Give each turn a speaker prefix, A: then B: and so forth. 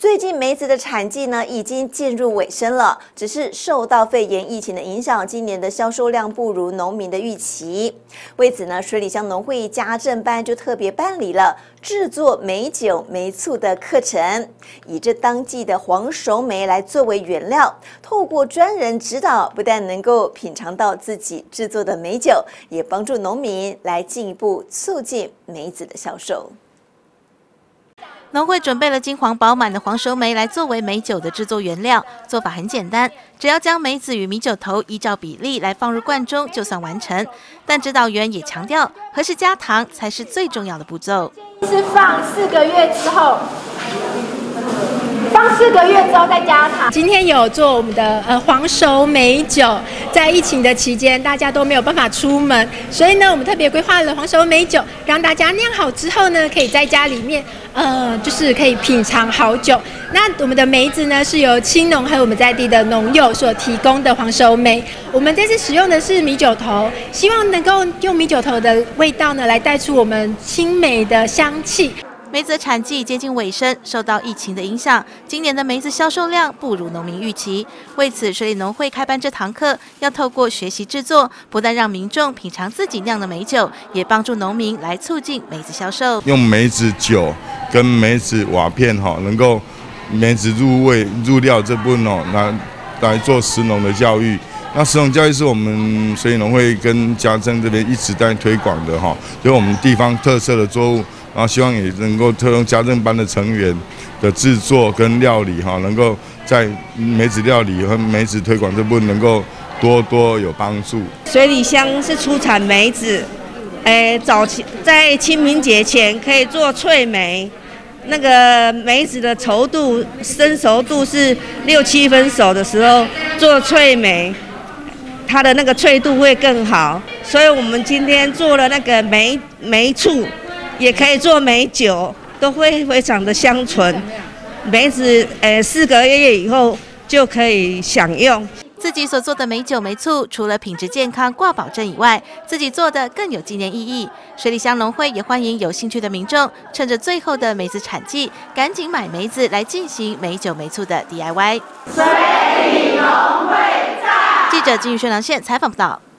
A: 最近梅子的产季呢已经进入尾声了，只是受到肺炎疫情的影响，今年的销售量不如农民的预期。为此呢，水里乡农会家政班就特别办理了制作梅酒、梅醋的课程，以这当季的黄熟梅来作为原料，透过专人指导，不但能够品尝到自己制作的梅酒，也帮助农民来进一步促进梅子的销售。
B: 农会准备了金黄饱满的黄熟梅来作为梅酒的制作原料，做法很简单，只要将梅子与米酒头依照比例来放入罐中就算完成。但指导员也强调，何时加糖才是最重要的步骤。
C: 是放4个月之后。放4个月之后再加糖。今天有做我们的黄熟梅酒，在疫情的期间，大家都没有办法出门，所以呢，我们特别规划了黄熟梅酒，让大家酿好之后呢，可以在家里面，就是可以品尝好久。那我们的梅子呢，是由青农还有我们在地的农友所提供的黄熟梅。我们这次使用的是米酒头，希望能够用米酒头的味道呢，来带出我们清梅的香气。
B: 梅子产季接近尾声，受到疫情的影响，今年的梅子销售量不如农民预期。为此，水里农会开办这堂课，要透过学习制作，不但让民众品尝自己酿的梅酒，也帮助农民来促进梅子销售。
D: 用梅子酒跟梅子瓦片能够梅子入味入料这部分来做食农的教育。那食农教育是我们水里农会跟家政这边一直在推广的就是我们地方特色的作物。然后希望也能够特用家政班的成员的制作跟料理能够在梅子料理和梅子推广这部分能够多有帮助。
E: 水里乡是出产梅子，早期在清明节前可以做脆梅，那个梅子的稠度、生熟度是6、7分熟的时候做脆梅，它的那个脆度会更好。所以我们今天做了那个梅醋。也可以做梅酒，都会非常的香醇。梅子4个月以后就可以享用。
B: 自己所做的梅酒梅醋，除了品质健康挂保证以外，自己做的更有纪念意义。水里乡农会也欢迎有兴趣的民众，趁着最后的梅子产季，赶紧买梅子来进行梅酒梅醋的 DIY。
F: 水里农会在。
B: 记者金宇轩、梁宪采访报道。